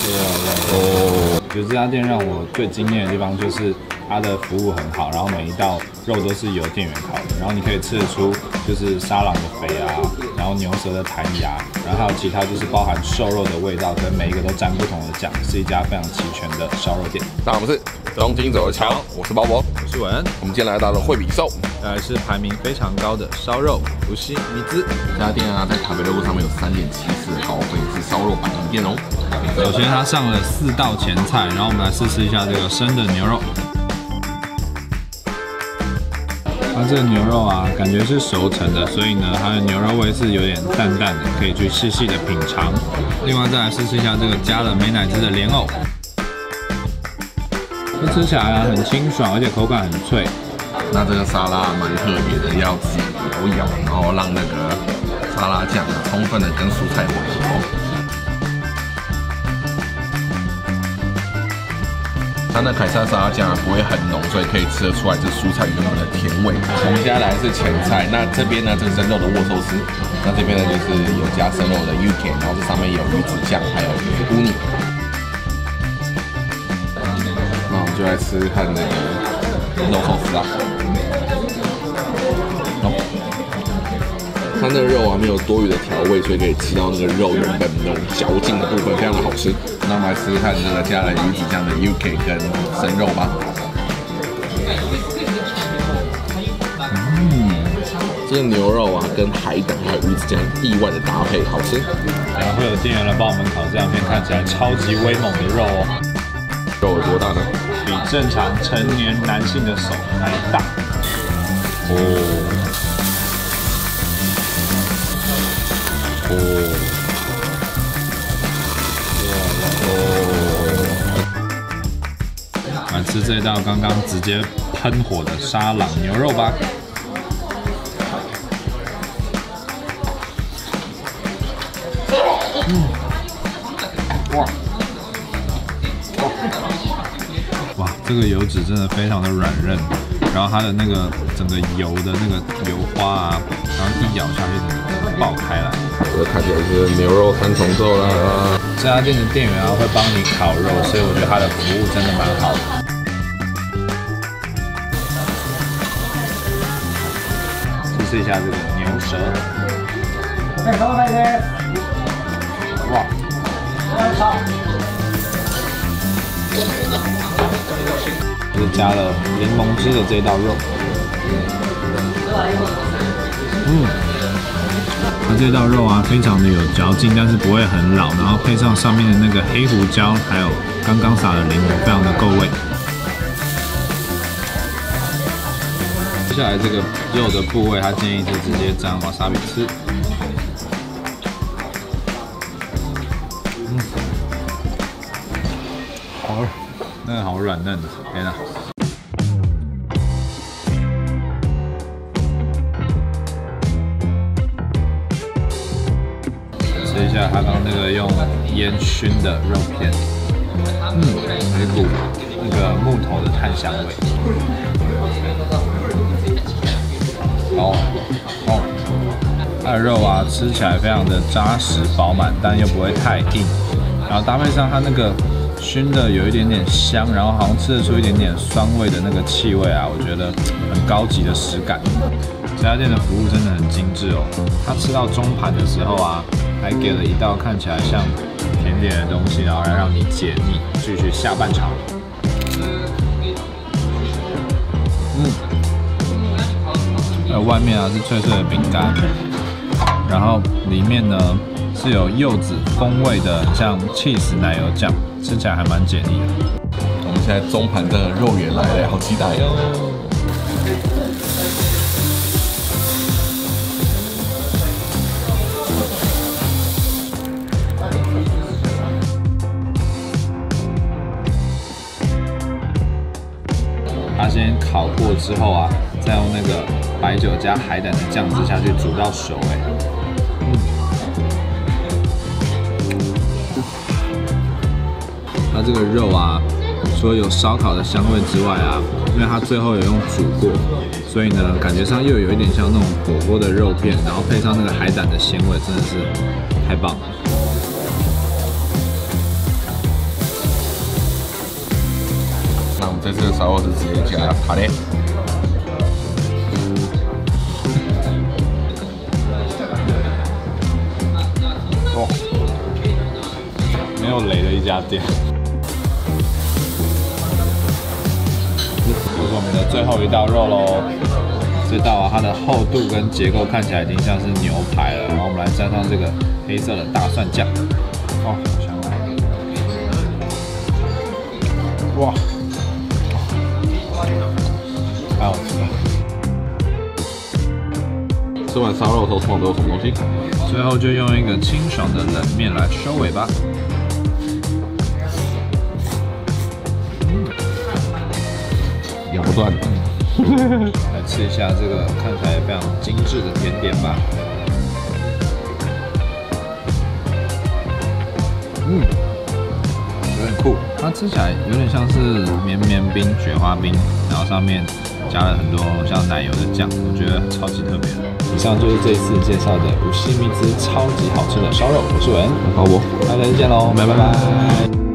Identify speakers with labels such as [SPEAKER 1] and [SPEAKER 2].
[SPEAKER 1] 哦，觉得这家店让我最惊艳的地方就是它的服务很好，然后每一道肉都是由店员烤的，然后你可以吃得出就是沙朗的肥啊，然后牛舌的弹牙，然后还有其他就是包含瘦肉的味道，跟每一个都沾不同的酱，是一家非常齐全的烧肉店。
[SPEAKER 2] 那我们是东京走着瞧，我是包伯，
[SPEAKER 1] 我是文恩，
[SPEAKER 2] 我们今天来到了惠比寿，
[SPEAKER 1] 再来是排名非常高的烧肉伏羲米兹。
[SPEAKER 2] 这家店啊，在卡贝乐上面有3.74的高分，是烧肉百名店哦。
[SPEAKER 1] 首先它上了4道前菜，然后我们来试一下这个生的牛肉。它这个牛肉啊，感觉是熟成的，所以呢，它的牛肉味是有点淡淡的，可以去细细的品尝。另外再来试一下这个加了美乃滋的莲藕，这吃起来啊很清爽，而且口感很脆。
[SPEAKER 2] 那这个沙拉蛮特别的，要自己摇一摇，然后让那个沙拉酱充分的跟蔬菜混合。它那凯撒沙拉酱不会很浓，所以可以吃得出来这蔬菜原本的甜味。我们接下来是前菜，那这边呢这个生肉的握寿司，那这边呢就是有加生肉的 yuki， 然后这上面有鱼子酱，还有乌尼。那我们就来吃看那个肉寿司啊。它那个肉啊没有多余的调味，所以可以吃到那个肉原本那种嚼劲的部分，非常的好吃。那我们来吃吃看这个加了鱼子酱的 yuki 跟生肉吧。这个牛肉啊跟海胆还有鱼子酱意外的搭配，好吃。
[SPEAKER 1] 然后会有店员来帮我们烤这两片看起来超级威猛的肉哦。
[SPEAKER 2] 肉有多大呢？
[SPEAKER 1] 比正常成年男性的手还大。来吃这道刚刚直接喷火的沙朗牛肉吧。哇，这个油脂真的非常的软韧，然后它的那个整个油的那个油花啊，然后一咬下去整个爆开来。
[SPEAKER 2] 这看起来是牛肉3重奏啦。
[SPEAKER 1] 这家店的店员啊会帮你烤肉，所以我觉得他的服务真的蛮好的。试一下这个牛舌。哇！就是加了柠檬汁的这道肉。那这道肉啊，非常的有嚼劲，但是不会很老，然后配上上面的那个黑胡椒，还有刚刚撒的柠檬，非常的够味。接下来这个肉的部位，他建议是直接沾瓦萨比吃。好，那个好软嫩，天哪！吃一下它刚那个用烟熏的肉片，有一股那个木头的炭香味。它的肉啊吃起来非常的扎实饱满，但又不会太硬，然后搭配上它那个熏的有一点点香，然后好像吃得出一点点酸味的那个气味啊，我觉得很高级的食感。这家店的服务真的很精致哦，他吃到中盘的时候啊，还给了一道看起来像甜点的东西，然后来让你解腻，继续下半场。外面啊是脆脆的饼干，然后里面呢是有柚子风味的，像 cheese 奶油酱，吃起来还蛮解腻的。
[SPEAKER 2] 我们现在中盘的肉圆来了，好期待哦！
[SPEAKER 1] 它先烤过之后啊，再用那个白酒加海胆的酱汁下去煮到熟，它这个肉啊，除了有烧烤的香味之外啊，因为它最后有用煮过，所以呢，感觉上又有一点像那种火锅的肉片，然后配上那个海胆的鲜味，真的是太棒了。
[SPEAKER 2] 这次的烧肉是直接加塔嘞。
[SPEAKER 1] 哦，没有雷的一家店。这是我们的最后一道肉喽。这道啊，它的厚度跟结构看起来已经像是牛排了。然后我们来沾上这个黑色的大蒜酱。哦，好香啊！哇，太好吃了。
[SPEAKER 2] 吃完烧肉的时候，通常都有什么东西？
[SPEAKER 1] 最后就用一个清爽的冷面来收尾吧。
[SPEAKER 2] 咬不断。
[SPEAKER 1] 来吃一下这个看起来非常精致的甜点吧。有点酷，它吃起来有点像是绵绵冰、雪花冰，然后上面加了很多像奶油的酱，我觉得超级特别的。以上就是这一次介绍的无锡蜜汁超级好吃的烧肉，我是文，
[SPEAKER 2] 好，我
[SPEAKER 1] 大家再见喽，拜拜。